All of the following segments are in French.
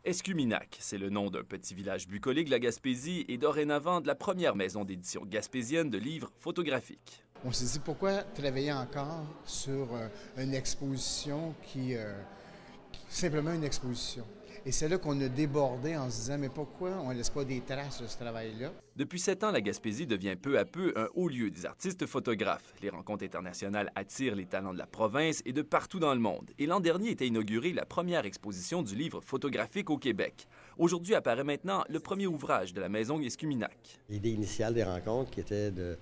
Escuminac, c'est le nom d'un petit village bucolique de la Gaspésie et dorénavant de la première maison d'édition gaspésienne de livres photographiques. On s'est dit pourquoi travailler encore sur une exposition simplement une exposition. Et c'est là qu'on a débordé en se disant mais pourquoi on ne laisse pas des traces de ce travail-là? Depuis 7 ans, la Gaspésie devient peu à peu un haut lieu des artistes photographes. Les rencontres internationales attirent les talents de la province et de partout dans le monde. Et l'an dernier était inaugurée la première exposition du livre photographique au Québec. Aujourd'hui apparaît maintenant le premier ouvrage de la maison Escuminac. L'idée initiale des rencontres qui était de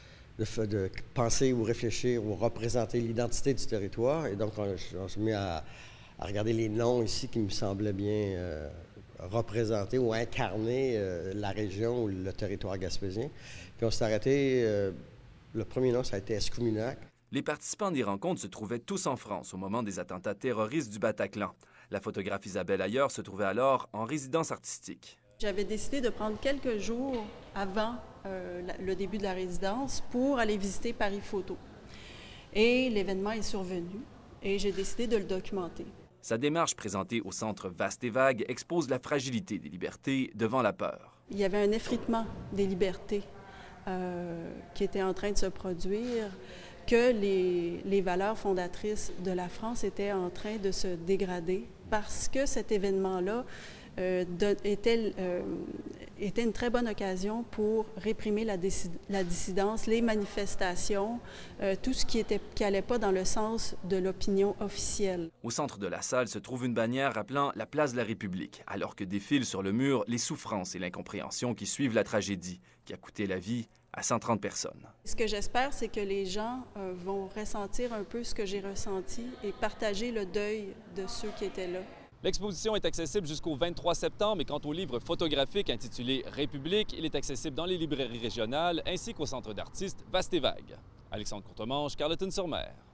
penser ou réfléchir ou représenter l'identité du territoire. Et donc, on s'est mis à regarder les noms ici qui me semblaient bien représenter ou incarner la région ou le territoire gaspésien. Puis on s'est arrêté, le premier nom, ça a été Escuminac. Les participants des rencontres se trouvaient tous en France au moment des attentats terroristes du Bataclan. La photographe Isabelle Ayer se trouvait alors en résidence artistique. J'avais décidé de prendre quelques jours avant le début de la résidence pour aller visiter Paris Photo. Et l'événement est survenu et j'ai décidé de le documenter. Sa démarche présentée au centre Vaste et Vague expose la fragilité des libertés devant la peur. Il y avait un effritement des libertés qui était en train de se produire, que les valeurs fondatrices de la France étaient en train de se dégrader parce que cet événement-là était une très bonne occasion pour réprimer la dissidence, les manifestations, tout ce qui allait pas dans le sens de l'opinion officielle. Au centre de la salle se trouve une bannière rappelant la place de la République, alors que défilent sur le mur les souffrances et l'incompréhension qui suivent la tragédie, qui a coûté la vie à 130 personnes. Ce que j'espère, c'est que les gens vont ressentir un peu ce que j'ai ressenti et partager le deuil de ceux qui étaient là. L'exposition est accessible jusqu'au 23 septembre et quant au livre photographique intitulé République, il est accessible dans les librairies régionales ainsi qu'au centre d'artistes Vaste et Vague. Alexandre Courtemanche, Carleton-sur-Mer.